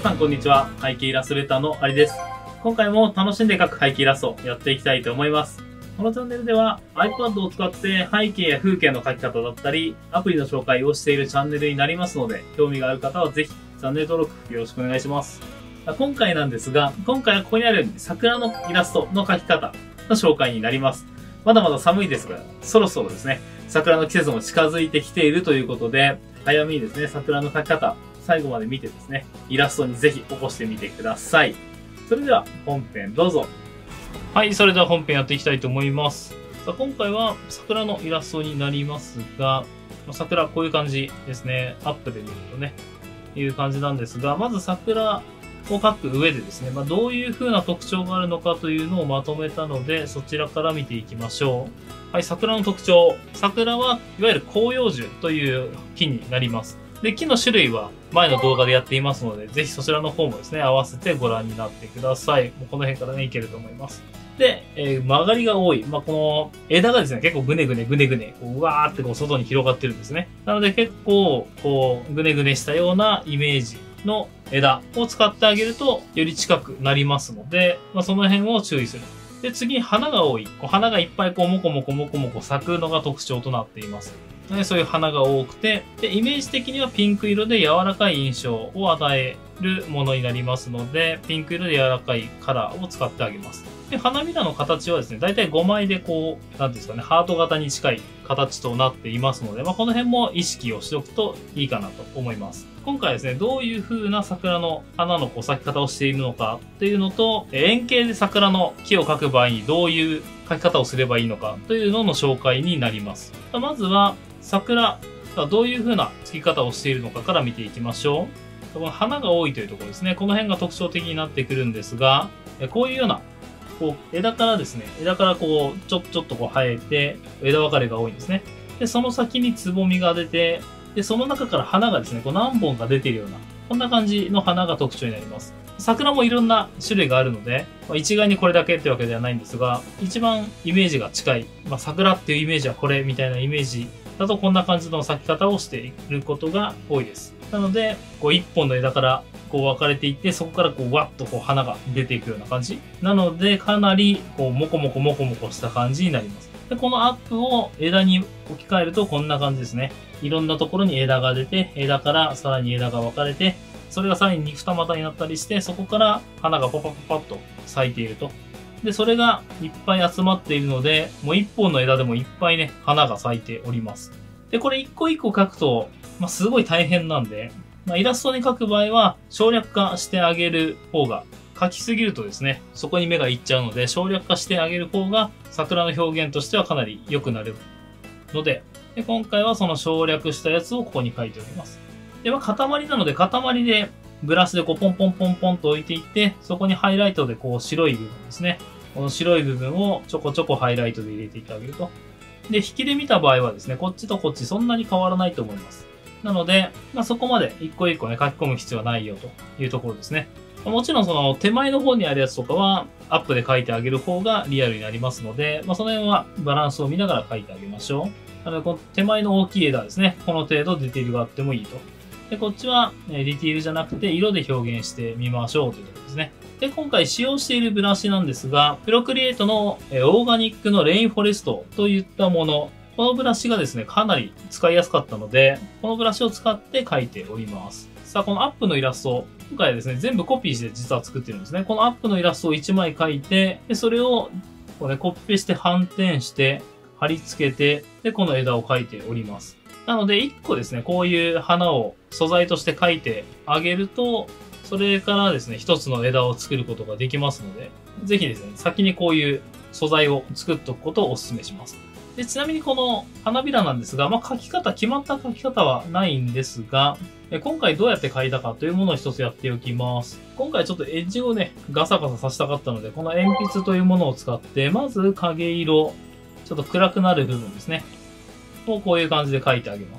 さんこんにちは。背景イラストレーターのありです。今回も楽しんで描く背景イラストをやっていきたいと思います。このチャンネルでは iPad を使って背景や風景の描き方だったり、アプリの紹介をしているチャンネルになりますので、興味がある方はぜひチャンネル登録よろしくお願いします。今回なんですが、今回はここにあるように桜のイラストの描き方の紹介になります。まだまだ寒いですが、そろそろですね、桜の季節も近づいてきているということで、早めにですね、桜の描き方、最後まで見てですね、イラストにぜひ起こしてみてください。それでは本編どうぞ。はい、それでは本編やっていきたいと思います。今回は桜のイラストになりますが、桜こういう感じですね。アップで見るとね、いう感じなんですが、まず桜を描く上でですね、どういう風な特徴があるのかというのをまとめたので、そちらから見ていきましょう。はい、桜の特徴。桜はいわゆる広葉樹という木になります。で、木の種類は前の動画でやっていますので、ぜひそちらの方もですね、合わせてご覧になってください。もうこの辺からね、いけると思います。で、曲がりが多い。この枝がですね、結構ぐねぐね、うわーってこう外に広がってるんですね。なので結構、こう、ぐねぐねしたようなイメージの枝を使ってあげると、より近くなりますので、その辺を注意する。で、次に花が多い。花がいっぱいもこもこ咲くのが特徴となっています。そういう花が多くて、で、イメージ的にはピンク色で柔らかい印象を与えるものになりますので、ピンク色で柔らかいカラーを使ってあげます。で、花びらの形はですね、だいたい5枚でこう、なんですかね、ハート型に近い形となっていますので、この辺も意識をしておくといいかなと思います。今回はですね、どういう風な桜の花の咲き方をしているのかっていうのと、円形で桜の木を描く場合にどういう描き方をすればいいのかというのの紹介になります。まずは、桜がどういう風な付き方をしているのかから見ていきましょう。この花が多いというところですね。この辺が特徴的になってくるんですが、こういうような、こう枝からですね、枝からこう、ちょっとこう生えて、枝分かれが多いんですね。で、その先につぼみが出て、で、その中から花がですね、こう何本か出ているような、こんな感じの花が特徴になります。桜もいろんな種類があるので、一概にこれだけってわけではないんですが、一番イメージが近い、桜っていうイメージはこれみたいなイメージだとこんな感じの咲き方をしていることが多いです。なので、こう一本の枝からこう分かれていって、そこからこうわっとこう花が出ていくような感じ。なので、かなりこうもこもこした感じになります。で、このアップを枝に置き換えるとこんな感じですね。いろんなところに枝が出て、枝からさらに枝が分かれて、それがさらに二股になったりして、そこから花がパパッと咲いていると。で、それがいっぱい集まっているので、もう一本の枝でもいっぱいね、花が咲いております。で、これ一個一個描くと、すごい大変なんで、イラストに描く場合は省略化してあげる方が、描きすぎるとですね、そこに目がいっちゃうので、省略化してあげる方が桜の表現としてはかなり良くなるので、今回はその省略したやつをここに書いております。で、塊なので、塊でブラシでこうポンポンと置いていって、そこにハイライトでこう白い部分ですね。この白い部分をちょこちょこハイライトで入れていってあげると。で、引きで見た場合はですね、こっちとこっちそんなに変わらないと思います。なので、そこまで一個一個ね、書き込む必要はないよというところですね。もちろんその手前の方にあるやつとかはアップで書いてあげる方がリアルになりますので、その辺はバランスを見ながら書いてあげましょう。なので、この手前の大きい枝ですね、この程度ディテールがあってもいいと。で、こっちはディテールじゃなくて色で表現してみましょうというところですね。で、今回使用しているブラシなんですが、プロクリエイトのオーガニックのレインフォレストといったもの、このブラシがですね、かなり使いやすかったので、このブラシを使って描いております。さあ、このアップのイラスト、今回はですね、全部コピーして実は作ってるんですね。このアップのイラストを1枚描いて、でそれをこう、ね、コピペして反転して、貼り付けて、で、この枝を描いております。なので、1個ですね、こういう花を素材として描いてあげると、それからですね、一つの枝を作ることができますので、ぜひですね、先にこういう素材を作っておくことをお勧めします。で、ちなみにこの花びらなんですが、決まった描き方はないんですが、今回どうやって描いたかというものを一つやっておきます。今回ちょっとエッジをね、ガサガサさせたかったので、この鉛筆というものを使って、まず影色、ちょっと暗くなる部分ですね。をこういう感じで描いてあげます。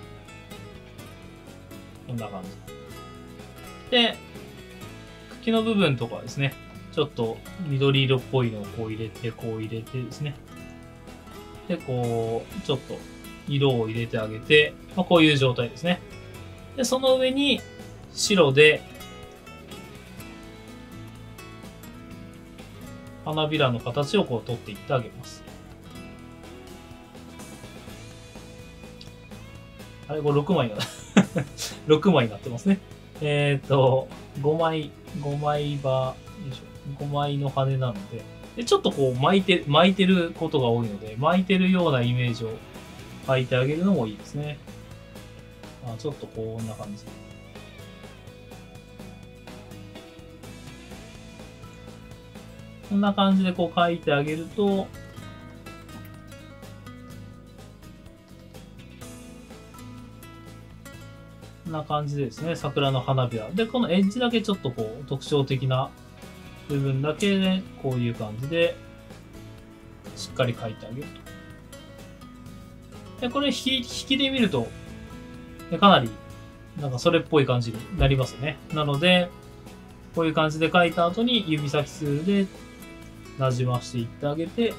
こんな感じ。で、茎の部分とかはですね、ちょっと緑色っぽいのをこう入れてですね。で、こう、ちょっと色を入れてあげて、こういう状態ですね。で、その上に白で花びらの形をこう取っていってあげます。あれ、これ6枚が6枚になってますね。5枚刃、5枚の羽なので、でちょっとこう巻いてることが多いので、巻いてるようなイメージを描いてあげるのもいいですね。ちょっとこんな感じ。こんな感じでこう描いてあげると、こんな感じでですね、桜の花びら。で、このエッジだけちょっとこう特徴的な部分だけで、こういう感じで、しっかり描いてあげると。で、これ引きで見ると、かなり、なんかそれっぽい感じになりますね。なので、こういう感じで描いた後に指先ツールでなじましていってあげて、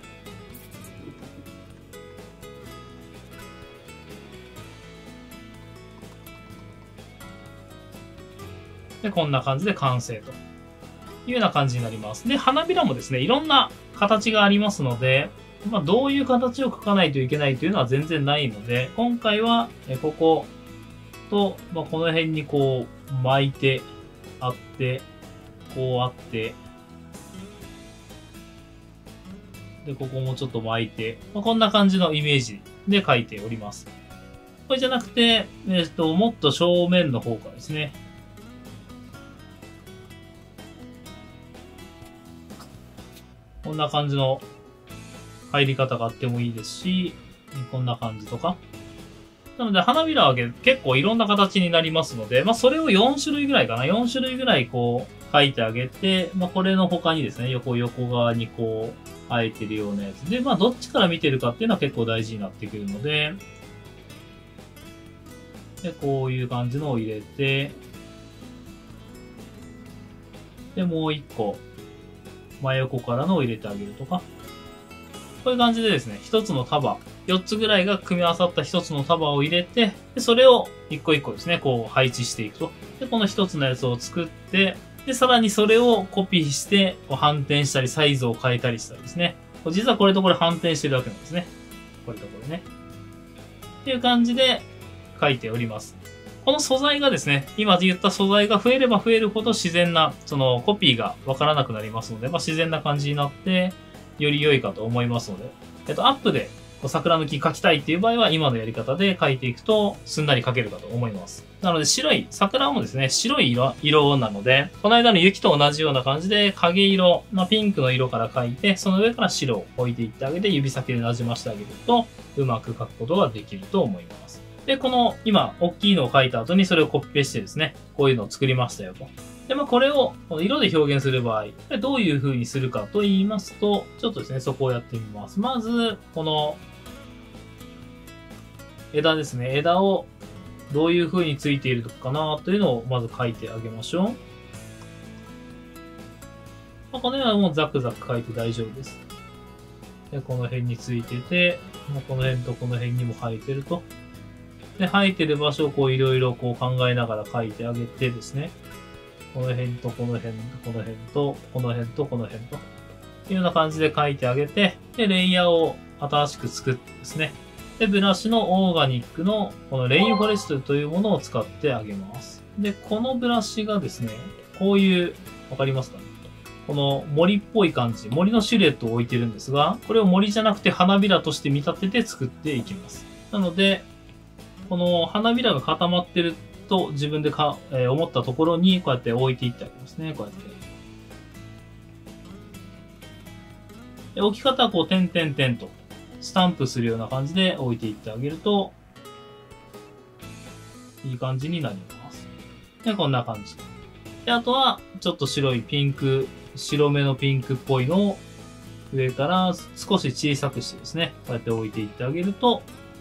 で、こんな感じで完成というような感じになります。で、花びらもですね、いろんな形がありますので、どういう形を描かないといけないというのは全然ないので、今回は、ここと、この辺にこう巻いてあって、こうあって、で、ここもちょっと巻いて、こんな感じのイメージで描いております。これじゃなくて、もっと正面の方からですね。こんな感じの入り方があってもいいですし、こんな感じとか。なので、花びらは結構いろんな形になりますので、それを4種類ぐらいかな。4種類ぐらいこう、描いてあげて、これの他にですね、横側にこう、生えてるようなやつで、どっちから見てるかっていうのは結構大事になってくるので、で、こういう感じのを入れて、で、もう一個、真横からのを入れてあげるとか。こういう感じでですね、一つの束、4つぐらいが組み合わさった一つの束を入れて、でそれを一個一個ですね、こう配置していくと。で、この一つのやつを作って、で、さらにそれをコピーして、反転したり、サイズを変えたりしたりですね。実はこれとこれ反転してるわけなんですね。これとこれね。っていう感じで書いております。この素材がですね、今言った素材が増えれば増えるほど自然な、そのコピーがわからなくなりますので、自然な感じになって、より良いかと思いますので、アップで桜の木描きたいっていう場合は今のやり方で描いていくとすんなり描けるかと思います。なので桜もですね、白い色なので、この間の雪と同じような感じで影色、ピンクの色から描いて、その上から白を置いていってあげて指先で馴染ませてあげると、うまく描くことができると思います。で、この今、大きいのを描いた後にそれをコピペしてですね、こういうのを作りましたよと。で、これを色で表現する場合、どういう風にするかと言いますと、ちょっとですね、そこをやってみます。まず、この枝ですね。枝をどういう風についているかなというのをまず描いてあげましょう。この辺はもうザクザク描いて大丈夫です。で、この辺についてて、この辺とこの辺にも生えてると。で、生えてる場所をこういろいろこう考えながら描いてあげてですね。この辺とこの辺とこの辺とこの辺とこの辺と。いうような感じで描いてあげて、で、レイヤーを新しく作ってですね。で、ブラシのオーガニックのこのレインフォレストというものを使ってあげます。で、このブラシがですね、こういう、わかりますかね？この森っぽい感じ、森のシルエットを置いてるんですが、これを森じゃなくて花びらとして見立てて作っていきます。なので、この花びらが固まってると自分で思ったところにこうやって置いていってあげますね。こうやって。で置き方はこう、点々点と、スタンプするような感じで置いていってあげると、いい感じになります。で、こんな感じ。で、あとは、ちょっと白いピンク、白めのピンクっぽいのを上から少し小さくしてですね、こうやって置いていってあげると、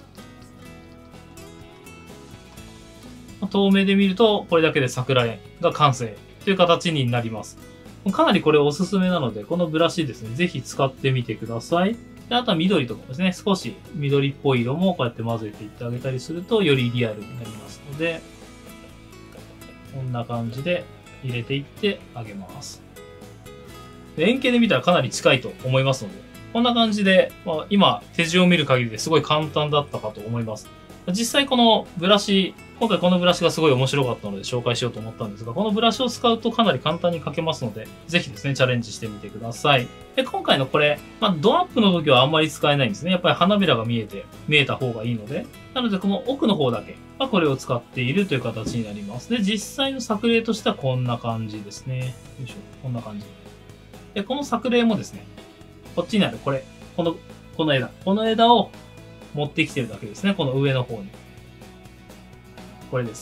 遠目で見ると、これだけで桜園が完成という形になります。かなりこれおすすめなので、このブラシですね、ぜひ使ってみてください。で、あとは緑とかですね、少し緑っぽい色もこうやって混ぜていってあげたりすると、よりリアルになりますので、こんな感じで入れていってあげます。 で円形で見たらかなり近いと思いますので、こんな感じで、今、手順を見る限りですごい簡単だったかと思います。実際このブラシ、今回このブラシがすごい面白かったので紹介しようと思ったんですが、このブラシを使うとかなり簡単に描けますので、ぜひですね、チャレンジしてみてください。で、今回のこれ、ドアップの時はあんまり使えないんですね。やっぱり花びらが見えた方がいいので。なので、この奥の方だけはこれを使っているという形になります。で、実際の作例としてはこんな感じですね。よいしょ、こんな感じ。で、この作例もですね、こっちにあるこれ、この枝を持ってきてるだけですね。この上の方に。これです。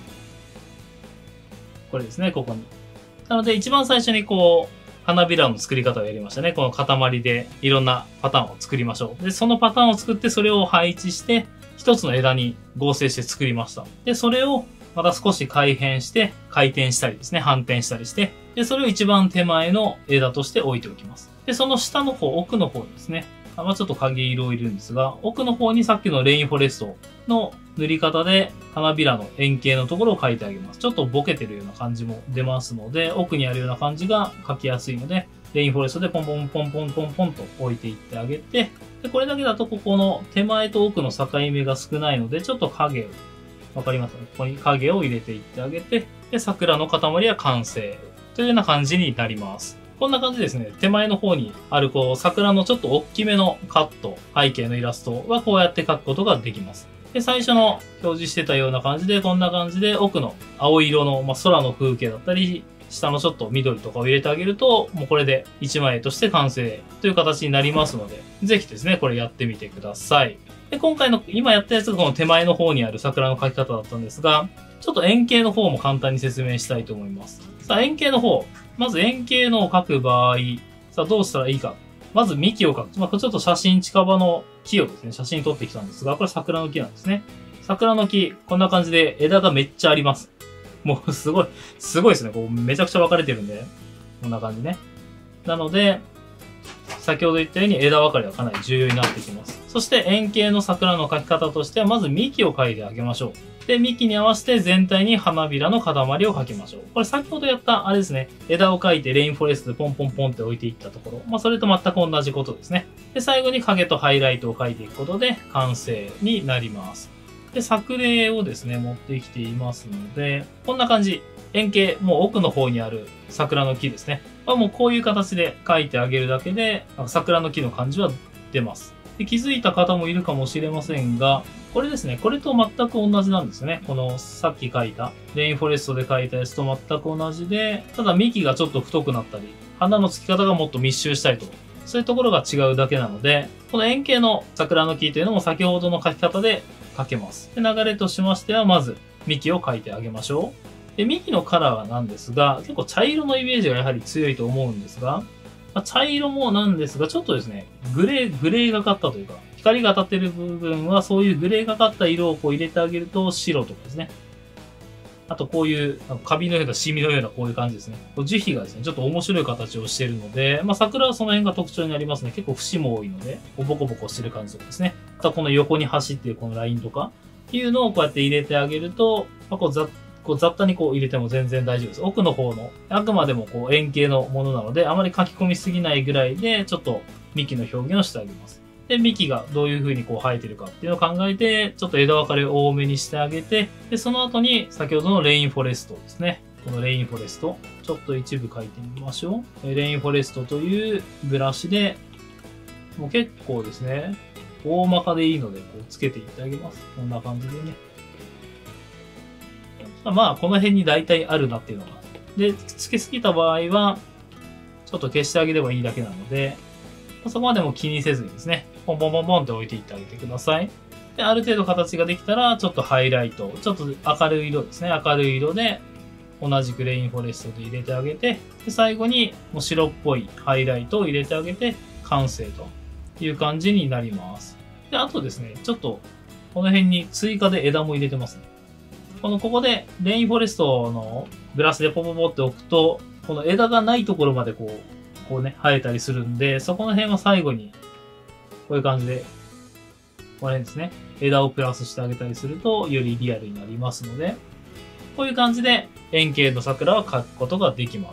これですね、ここに。なので、一番最初に花びらの作り方をやりましたね。この塊でいろんなパターンを作りましょう。で、そのパターンを作ってそれを配置して、一つの枝に合成して作りました。で、それをまた少し改変して、回転したりですね、反転したりして、で、それを一番手前の枝として置いておきます。で、その下の方、奥の方にですね、ちょっと影色を入れるんですが、奥の方にさっきのレインフォレストの塗り方で花びらの円形のところを描いてあげます。ちょっとボケてるような感じも出ますので、奥にあるような感じが描きやすいので、レインフォレストでポンポンポンポンポンポンと置いていってあげて、で、これだけだとここの手前と奥の境目が少ないので、ちょっと影を、わかりますかね？ここに影を入れていってあげて、で、桜の塊は完成というような感じになります。こんな感じですね。手前の方にある桜のちょっと大きめのカット、背景のイラストはこうやって描くことができます。で、最初の表示してたような感じで、こんな感じで奥の青色の、空の風景だったり、下のちょっと緑とかを入れてあげると、もうこれで一枚絵として完成という形になりますので、ぜひですね、これやってみてください。で、今回の、今やったやつがこの手前の方にある桜の描き方だったんですが、ちょっと円形の方も簡単に説明したいと思います。さあ、円形の方。まず円形のを描く場合、さあどうしたらいいか。まず幹を描く。これちょっと写真近場の木をですね、写真撮ってきたんですが、これ桜の木なんですね。桜の木、こんな感じで枝がめっちゃあります。もうすごいですね。めちゃくちゃ分かれてるんで。こんな感じね。なので、先ほど言ったように枝分かれはかなり重要になってきます。そして円形の桜の描き方としては、まず幹を描いてあげましょう。で、幹に合わせて全体に花びらの塊を描きましょう。これ先ほどやった、あれですね。枝を描いてレインフォレストでポンポンポンって置いていったところ。それと全く同じことですね。で、最後に影とハイライトを描いていくことで完成になります。で、作例をですね、持ってきていますので、こんな感じ。円形、もう奥の方にある桜の木ですね。もうこういう形で描いてあげるだけで、桜の木の感じは出ます。で、気づいた方もいるかもしれませんが、これですね、これと全く同じなんですね。このさっき描いた、レインフォレストで描いたやつと全く同じで、ただ幹がちょっと太くなったり、花の付き方がもっと密集したりと、そういうところが違うだけなので、この円形の桜の木というのも先ほどの描き方で描けます。で、流れとしましては、まず幹を描いてあげましょう。で、幹のカラーなんですが、結構茶色のイメージがやはり強いと思うんですが、茶色もなんですが、ちょっとですね、グレーがかったというか、光が当たってる部分はそういうグレーがかった色を入れてあげると白とかですね。あとこういうカビのようなシミのようなこういう感じですね。樹皮がですね、ちょっと面白い形をしているので、桜はその辺が特徴になりますね。結構節も多いので、ボコボコしてる感じとかですね。あとこの横に走っているこのラインとかいうのをこうやって入れてあげると、雑多に入れても全然大丈夫です。奥の方の、あくまでも円形のものなので、あまり書き込みすぎないぐらいで、ちょっと幹の表現をしてあげます。で、幹がどういう風に生えてるかっていうのを考えて、ちょっと枝分かれを多めにしてあげて、で、その後に先ほどのレインフォレストですね。このレインフォレスト、ちょっと一部書いてみましょう。レインフォレストというブラシで、もう結構ですね、大まかでいいので、つけていってあげます。こんな感じでね。この辺に大体あるなっていうのが。で、つけすぎた場合は、ちょっと消してあげればいいだけなので、そこまでも気にせずにですね、ポンポンポンポンって置いていってあげてください。で、ある程度形ができたら、ちょっとハイライト、ちょっと明るい色ですね。明るい色で、同じくレインフォレストで入れてあげて、で、最後にもう白っぽいハイライトを入れてあげて、完成という感じになります。で、あとですね、ちょっと、この辺に追加で枝も入れてますね。ここでレインフォレストのブラシでポポポって置くと、この枝がないところまでこうね、生えたりするんで、そこの辺は最後に、こういう感じで、この辺ですね、枝をプラスしてあげたりすると、よりリアルになりますので、こういう感じで円形の桜は描くことができます。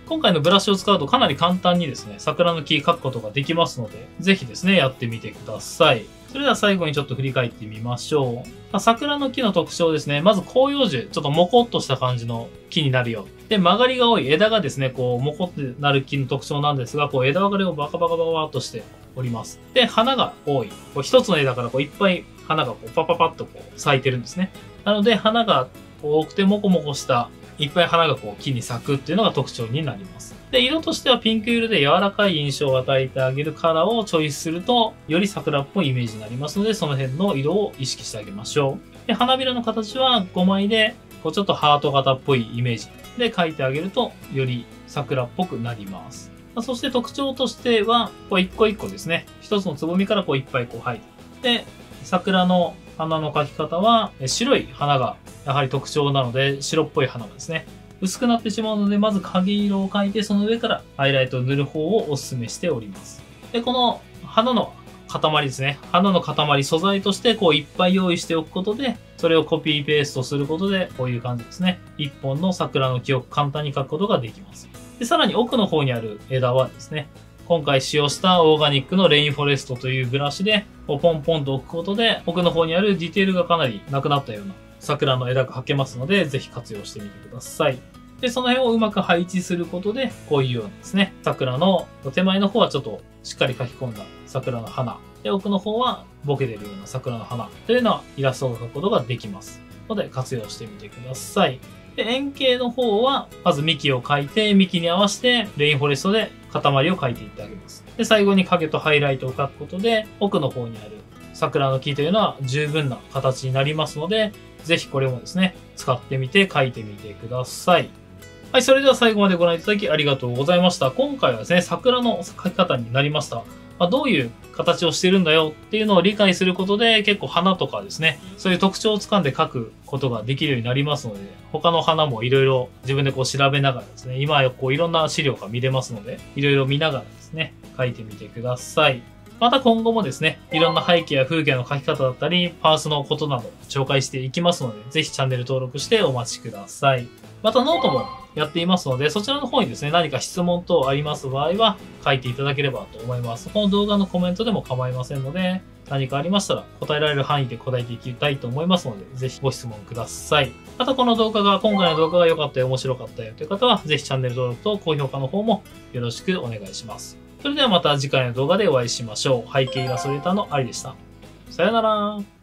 今回のブラシを使うとかなり簡単にですね、桜の木描くことができますので、ぜひですね、やってみてください。それでは最後にちょっと振り返ってみましょう。桜の木の特徴ですね。まず広葉樹、ちょっとモコっとした感じの木になるよ。で、曲がりが多い枝がですね、こう、モコってなる木の特徴なんですが、こう、枝分かれをバカバカバカっとしております。で、花が多い。こう一つの枝からこう、いっぱい花がこう、パパパッとこう、咲いてるんですね。なので、花が多くてモコモコした、いっぱい花がこう木に咲くっていうのが特徴になります。で、色としてはピンク色で柔らかい印象を与えてあげるカラーをチョイスすると、より桜っぽいイメージになりますので、その辺の色を意識してあげましょう。で、花びらの形は5枚で、こうちょっとハート型っぽいイメージで描いてあげると、より桜っぽくなります。そして特徴としては、こう一個一個ですね、一つのつぼみからこういっぱいこう生えて。で、桜の花の描き方は、白い花がやはり特徴なので、白っぽい花がですね、薄くなってしまうので、まず影色を描いて、その上からハイライトを塗る方をお勧めしております。で、この花の塊ですね。花の塊、素材としてこういっぱい用意しておくことで、それをコピーペーストすることで、こういう感じですね。一本の桜の木を簡単に描くことができます。で、さらに奥の方にある枝はですね、今回使用したオーガニックのレインフォレストというブラシで、ポンポンと置くことで、奥の方にあるディテールがかなりなくなったような桜の枝が描けますので、ぜひ活用してみてください。で、その辺をうまく配置することで、こういうようなですね、桜の手前の方はちょっとしっかり描き込んだ桜の花。で、奥の方はボケてるような桜の花というようなイラストを描くことができますので、活用してみてください。で、円形の方は、まず幹を描いて、幹に合わせて、レインフォレストで塊を描いていってあげます。で、最後に影とハイライトを描くことで、奥の方にある桜の木というのは十分な形になりますので、ぜひこれもですね、使ってみて描いてみてください。はい、それでは最後までご覧いただきありがとうございました。今回はですね、桜の描き方になりました。どういう形をしてるんだよっていうのを理解することで、結構花とかですね、そういう特徴をつかんで描くことができるようになりますので、他の花もいろいろ自分でこう調べながらですね、今はこういろんな資料が見れますので、いろいろ見ながらですね、描いてみてください。また今後もですね、いろんな背景や風景の描き方だったり、パースのことなど紹介していきますので、ぜひチャンネル登録してお待ちください。またノートもやっていますので、そちらの方にですね、何か質問等あります場合は書いていただければと思います。この動画のコメントでも構いませんので、何かありましたら答えられる範囲で答えていきたいと思いますので、ぜひご質問ください。また今回の動画が良かったよ、面白かったよという方は、ぜひチャンネル登録と高評価の方もよろしくお願いします。それではまた次回の動画でお会いしましょう。背景イラストレーターのアリでした。さよなら。